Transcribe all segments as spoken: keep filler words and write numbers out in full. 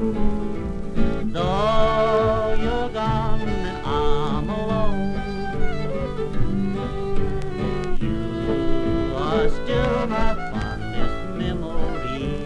Though you're gone and I'm alone, you are still my fondest memory.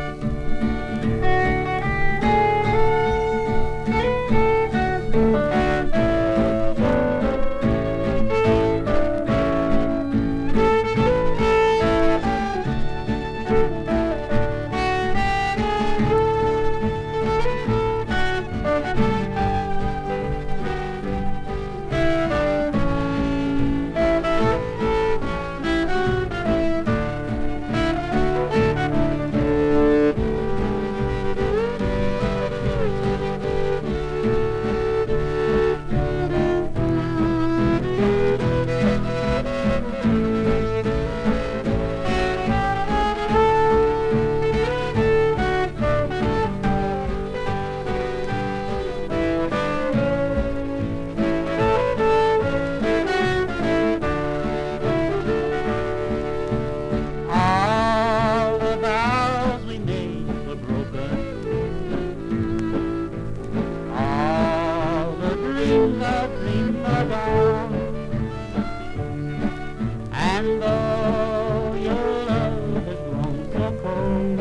And though your love has grown so cold,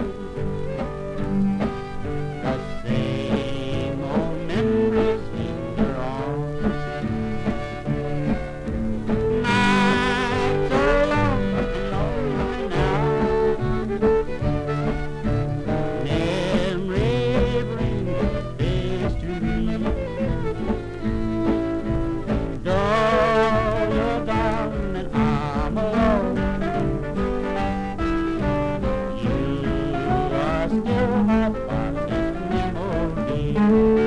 the same old memories linger on. Nights are long and lonely now. Memory brings days to me. Though you're gone and I'm alone, you are still my fondest memory.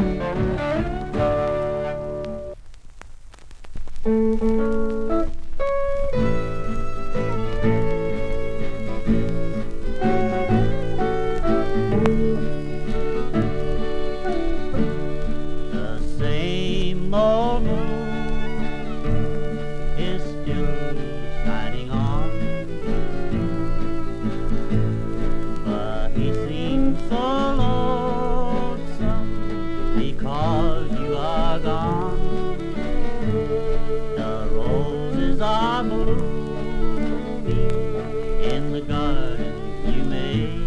The same old moon is still shining on, but he seems so lonesome because you are gone. The roses are blooming in the garden you made,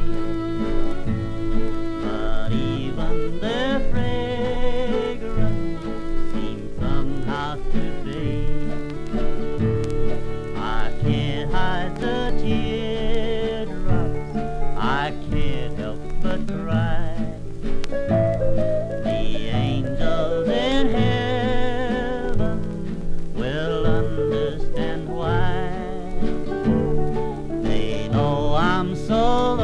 but even their fragrance seems somehow to fade. I can't hide the teardrops, I can't help but cry. The angels in heaven will understand why. They know I'm so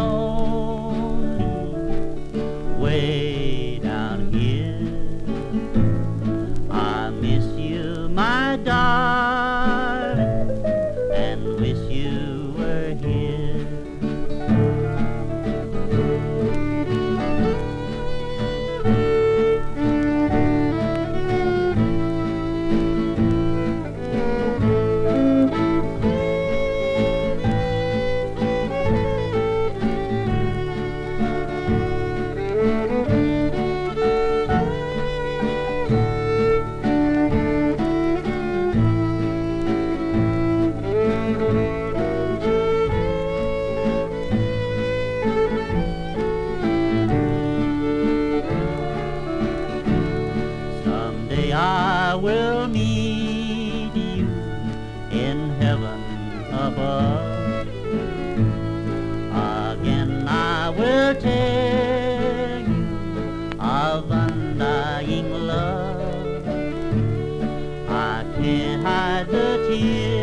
lonely way down here. I miss you, my darling, and wish you were here. Someday I will meet you in heaven above. Again I will tell you of undying love. I can't hide the tears